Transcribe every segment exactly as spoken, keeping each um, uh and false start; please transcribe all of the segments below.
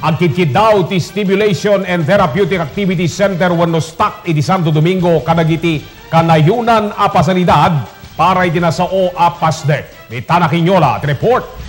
Agkit-kit daw ti Stimulation and Therapeutic Activity Center wenno stock iti Santo Domingo kadagiti kanayunan a pasanidad para itinasao a pasde. Ni Tana Quinola, report.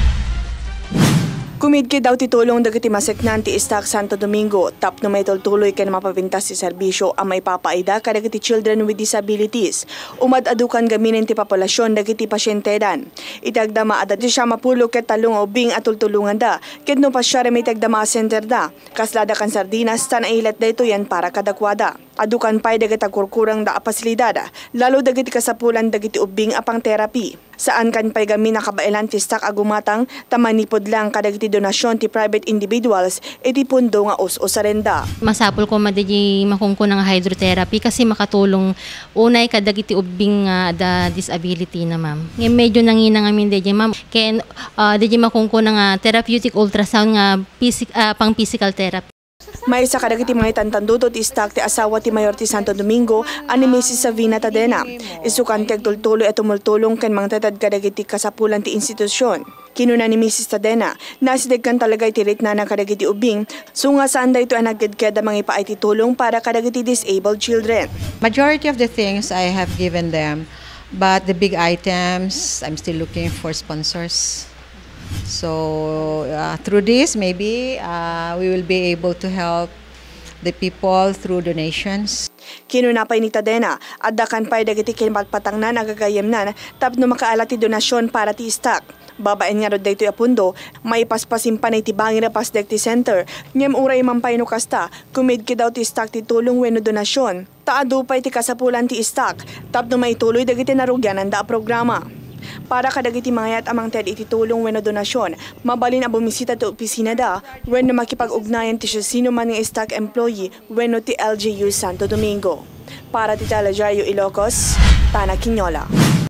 Kumidki daw titulong dagiti maseknan ti Stock Santo Domingo, tap no may tultuloy ken mapapintas ti serbisyo ang may papaida kadagiti children with disabilities. Umad adukan gaminin ti populasyon dagiti pasyentedan. Itagdama adat siya mapulo ket talong ubing at tultulungan da, ket no pa siya may tagdama center da. Kaslada kan sardinas tan ailat dayto yan para kadakwada. Adukan pay dagiti kurkurang da pasilidad, lalo dagiti kasapulan dagiti ubing apang therapy. Saan kan pay gamin nakabailan ti stock agumatang tamanipod lang kadagiti donasyon ti private individuals iti pundo nga us-usarenda. Masapol ko madigi makungko ng hydrotherapy kasi makatulong unay kadagiti ubing uh, da disability na ma'am. Ngayon medyo nangina ngamin DJ ma'am. Ken uh, DJ makungko ng uh, therapeutic ultrasound nga physic, uh, pang physical therapy. May isa kadagiti mga itantanduto ti stock ti asawa ti Mayor ti Santo Domingo ani Missus Savina Tadena. Isukan ti agtultuloy at tumultulong ken mangtatad kadagiti kasapulan ti institusyon. Kinuna ni Missus Tadena, nasideg kan talaga iti rate na ng kadagiti ubing, sunga saan da ito ang nagkadkada mga ipaay ti tulong para kadagiti disabled children. Majority of the things I have given them, but the big items, I'm still looking for sponsors. So uh, through this, maybe uh, we will be able to help the people through donations. Kinunapay ni Tadena, addakan pay dagiti kinpatpatang na nagagayem na tapno makaala ti donasyon para ti stock. Babaen nga rod daytoy apundo, may paspasim pa na iti bangin na pasdek ti center. Ngem uray mampay no kasta, kumidki daw ti stock ti tulong wenno donasyon. Taado pay ti kasapulan ti stock, tapno may tuloy dagiti narugyanan da programa. Para kadagiti mga yat amang ted iti tulong wenno donasyon, mabalin a bumisita ti opisina da wenno makipag-ugnayan ti sino man nga stock employee wenno ti L G U Santo Domingo. Para ti Telejaryo Ilocos, Tana Quinola.